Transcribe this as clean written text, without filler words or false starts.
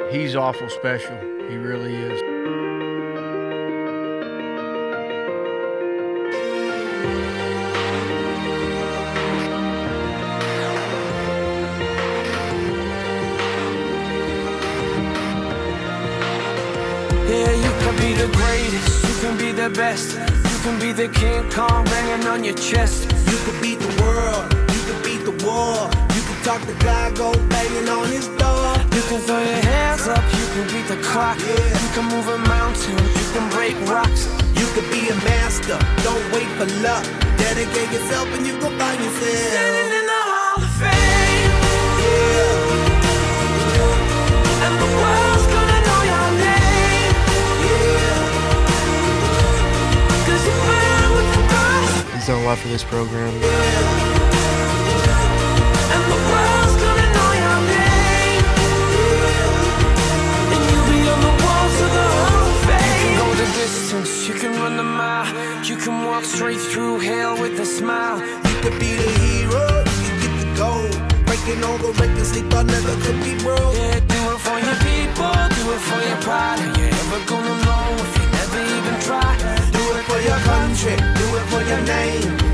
He's awful special. He really is. Yeah, you can be the greatest, you can be the best, you can be the King Kong banging on your chest. You can beat the world, you can beat the war. You can talk to God, go banging on his door. You can throw your hands up, you can beat the clock. Yeah. You can move a mountain, you can break rocks. You can be a master, don't wait for luck. Dedicate yourself and you gon' find yourself Standing in the Hall of Fame. Yeah, And the world's gonna know your name. yeah. 'Cause you burn with the cross. He's done a lot for this program. And the world's gonna know your name. And you'll be on the walls of the Hall of Fame. You can go the distance, you can run the mile. You can walk straight through hell with a smile. You could be the hero, you get the gold. Breaking all the records they thought never could be broke. Yeah, do it for your people, do it for your pride. Are you ever gonna know if you never even try? Do it for your country, do it for your name.